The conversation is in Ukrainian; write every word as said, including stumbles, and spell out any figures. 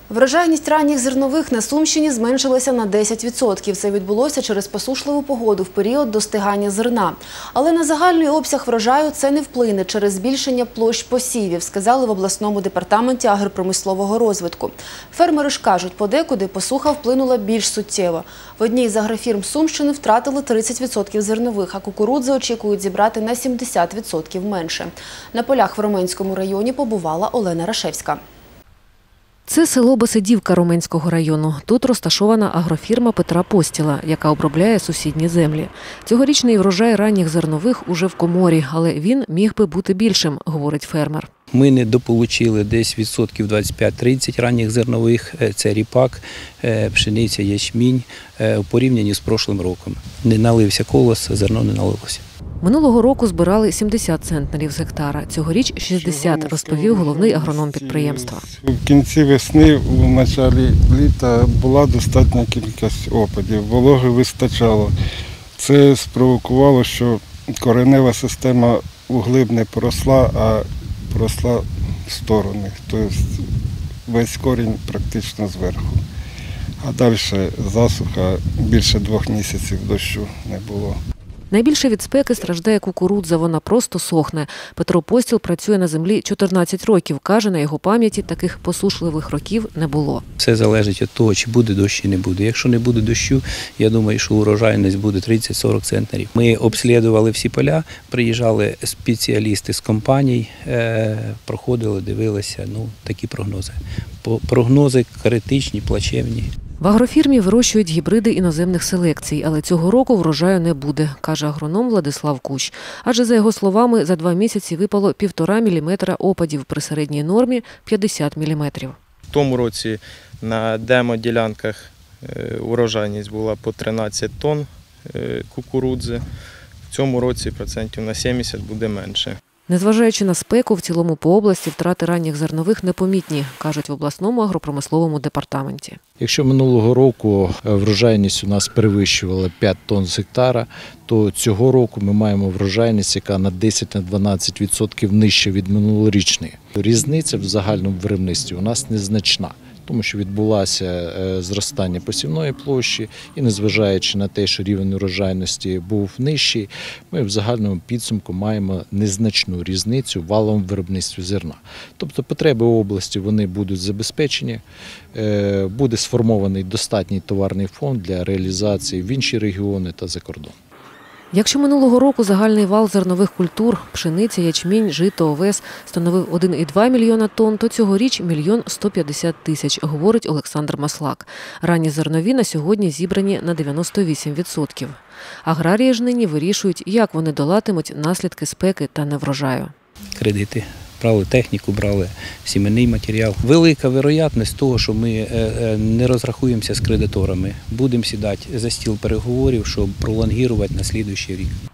Врожайність ранніх зернових на Сумщині зменшилася на десять відсотків. Це відбулося через посушливу погоду в період достигання зерна. Але на загальний обсяг врожаю це не вплине через збільшення площ посівів, сказали в обласному департаменті агропромислового розвитку. Фермери ж кажуть, подекуди посуха вплинула більш суттєво. В одній з агрофірм Сумщини втратили тридцять відсотків зернових, а кукурудзи очікують зібрати на сімдесят відсотків менше. На полях в Роменському районі побувала Олена Рашевська. Це село Беседівка Роменського району. Тут розташована агрофірма Петра Постіла, яка обробляє сусідні землі. Цьогорічний врожай ранніх зернових уже в коморі, але він міг би бути більшим, говорить фермер. Ми недополучили десь відсотків двадцять п'ять тридцять ранніх зернових, це ріпак, пшениця, ячмінь, у порівнянні з прошлим роком. Не налився колос, зерно не налилося. Минулого року збирали сімдесят центнерів з гектара. Цьогоріч шістдесят, розповів головний агроном підприємства. В кінці весни, в початку літа була достатня кількість опадів, вологи вистачало. Це спровокувало, що коренева система углиб не поросла, а поросла в сторони. Тобто весь корінь практично зверху. А далі засуха, більше двох місяців дощу не було. Найбільше від спеки страждає кукурудза, вона просто сохне. Петро Постіл працює на землі чотирнадцять років. Каже, на його пам'яті таких посушливих років не було. Все залежить від того, чи буде дощ, чи не буде. Якщо не буде дощу, я думаю, що урожайність буде тридцять сорок центнерів. Ми обслідували всі поля, приїжджали спеціалісти з компаній, проходили, дивилися, ну, такі прогнози. Прогнози критичні, плачевні. В агрофірмі вирощують гібриди іноземних селекцій, але цього року врожаю не буде, каже агроном Владислав Кущ. Адже, за його словами, за два місяці випало півтора міліметра опадів, при середній нормі – п'ятдесят міліметрів. В тому році на демо-ділянках урожайність була по тринадцять тонн кукурудзи, в цьому році процентів на сімдесят буде менше. Незважаючи на спеку, в цілому по області втрати ранніх зернових непомітні, кажуть в обласному агропромисловому департаменті. Якщо минулого року врожайність у нас перевищувала п'ять тонн з гектара, то цього року ми маємо врожайність, яка на десять-дванадцять відсотків нижча від минулорічної. Різниця в загальному виробництві у нас незначна, тому що відбулося зростання посівної площі і незважаючи на те, що рівень урожайності був нижчий, ми в загальному підсумку маємо незначну різницю в валовому виробництві зерна. Тобто потреби області вони будуть забезпечені, буде сформований достатній товарний фонд для реалізації в інші регіони та за кордон. Якщо минулого року загальний вал зернових культур – пшениця, ячмінь, жито, овес – становив один цілих два мільйона тонн, то цьогоріч – мільйон сто п'ятдесят тисяч, говорить Олександр Маслак. Ранні зернові на сьогодні зібрані на дев'яносто вісім відсотків. Аграрії ж нині вирішують, як вони долатимуть наслідки спеки та неврожаю. Кредити. Брали техніку, брали сімейний матеріал. Велика вірогідність того, що ми не розрахуємося з кредиторами. Будемо сідати за стіл переговорів, щоб пролонгувати на наступний рік.